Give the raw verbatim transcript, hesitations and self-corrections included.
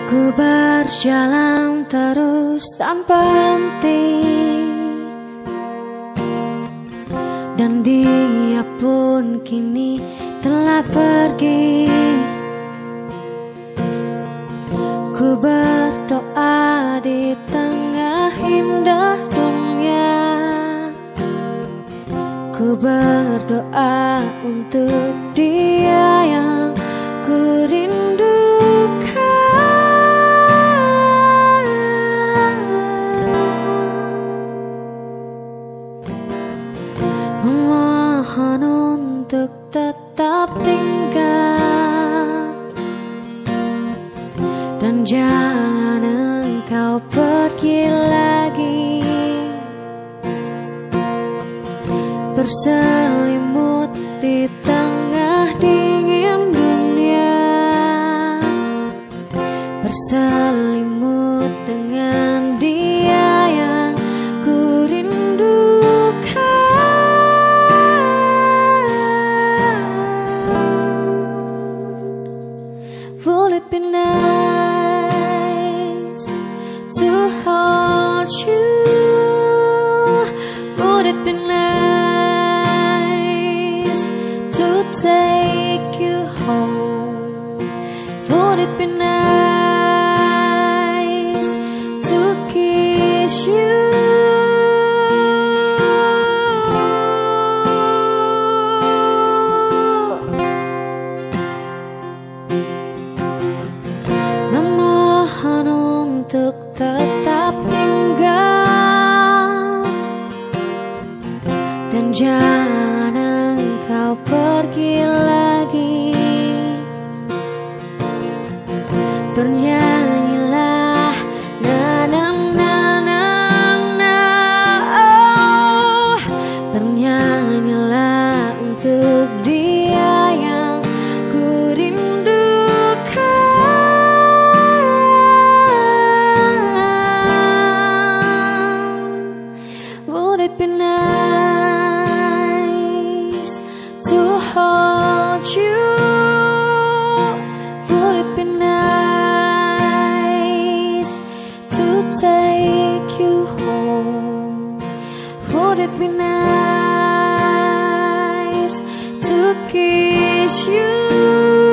Ku berjalan terus tanpa henti, dan dia pun kini telah pergi. Ku berdoa di tengah indah dunia, ku berdoa untuk dia yang ku rindukan. Memohon untuk tetap tinggal, dan jangan engkau pergi lagi, berselimut di tengah dingin dunia, berselimut dengan dia yang ku rindukan. Would it be nice to hold you? Would it be nice to take you home? Would it be nice to kiss you? Memohon untuk tetap tinggal, dan jangan engkau pergi lagi. Bernyanyilah na na na na na, oh. Bernyanyilah untuk dia yang ku rindukan. Would it be nice to hold you? Would it be nice to take you home? Would it be nice to kiss you?